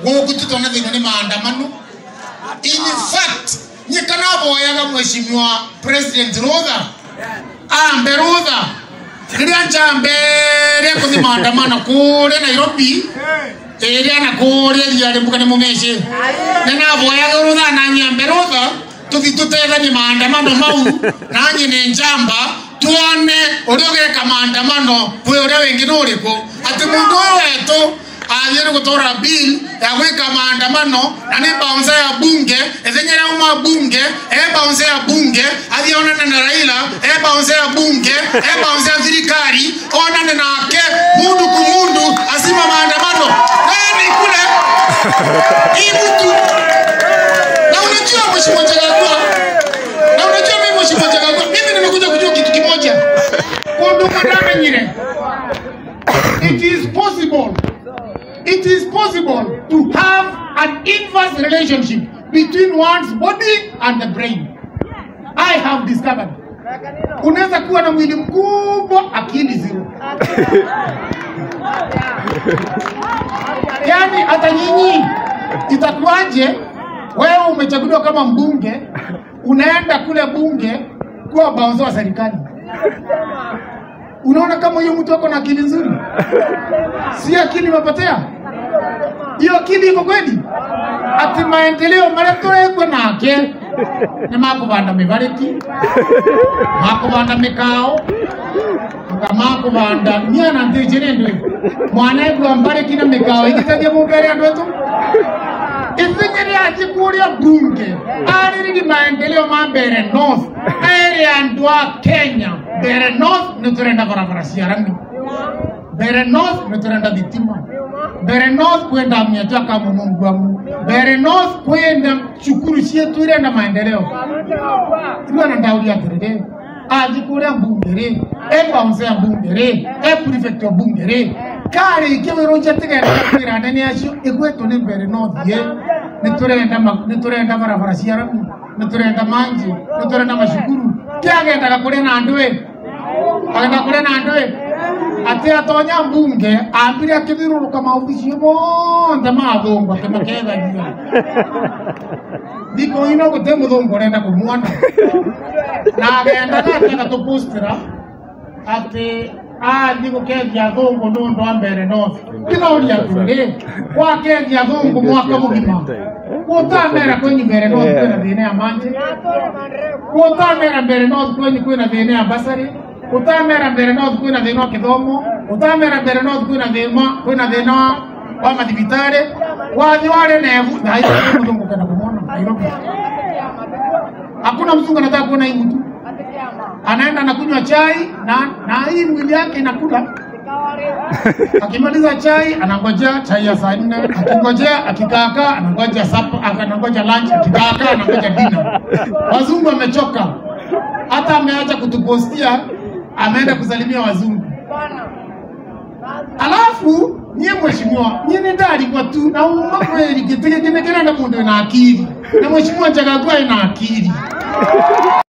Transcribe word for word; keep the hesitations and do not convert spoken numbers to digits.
gukututona thina ni maandamano. In fact, nyikana boyaga mheshimiwa President Rutha ambe Rutha ndiria Mbeere kuthi maandamano kule Nairobi area na kule riare mukane mumeshe na boyaga Rutha na nyambe Rutha tuthi tutethanie maandamano mau nanyi ni njamba tuone uriogeka maandamano kwe uria wengi nuriko ati mundu wetu athire gutora bill ya gwika maandamano na ni bounce ya bunge ethenyera uma bunge e bounce ya bunge athiona na Raila e bounce ya bunge e bounce ya thirikari onane nake mundu ku mundu asima maandamano nani kule ibutu na unajua mheshimiwa Chagagua na unajua mimi mheshimiwa Chagagua mimi nimekuja kujua kitu kimoja kundu madame nyire. It is possible It is possible to have an inverse relationship between one's body and the brain. I have discovered. Unaweza kuwa na mwili mkubwa akili zero. Yani hata nyinyi itakuwaje wewe umechaguliwa kama mbunge unaenda kule bunge kuwa baonzo wa serikali? Unaona kama huyo mtu wako na akili nzuri? Si akili mapatea? Hiyo akili iko kweli? Ati maendeleo maretore kwa nake ni makubanda mibariki, makubanda mikao, makubanda nyana ndijene ndwe mwana kwa mbariki na mikao ikitaje Mbeere andu wetu ifinyiri akikuria bunge ari ni maendeleo ma Mbeere North area andu a Kenya. Mbeere North niturenda barabara cia rami, Mbeere North niturenda thitima, Mbeere North kwenda miatua kama Mungu wangu, Mbeere North kwenda shukuru cietu irenda maendeleo. Tuana ndauri ya kirede ajikuria bungere e bounce ya bungere e prefect ya bungere kari kibero njetegera kwira ndani yacio igweto ni Mbeere North ye niturenda niturenda barabara cia rami, niturenda manje, niturenda mashukuru kiagenda kuri na ndwe agenda kuri na ndwe ati atonya mbunge ambire akibiruruka maofisi yonthe mathungu akimakethagia diko ino gute muthungu renda kumwona na agenda gakena tupostira ati a diko kethia thungu nundu wa Mbeere North kithauria kuri kwa kethia thungu mwaka mugima kutamera kwenye Mbeere North kwina thina ya manje, kutamera Mbeere North kwenye kwina thina ya basari, kutamera Mbeere North kwina thina wa kithomo, kutamera Mbeere North kwina thina kwina thina wa mathibitari wathi wale nevu na hiyo mzungu kana kumwona Nairobi. Hakuna mzungu anataka kuona hii mtu anaenda anakunywa chai na na hii mwili yake inakula. Akimaliza chai anangojea chai ya saa nne, akingojea akikaakaa anangoja supper, anangoja lunch, akikaakaa anangoja dinner. Wazungu wamechoka. Hata ameacha kutupostia, ameenda kusalimia wazungu. Alafu nyie mheshimiwa, nyie ni ndari kwa tu na umma kweli kitege kile kile na mundu na akili. Na mheshimiwa Chagagua ina akili.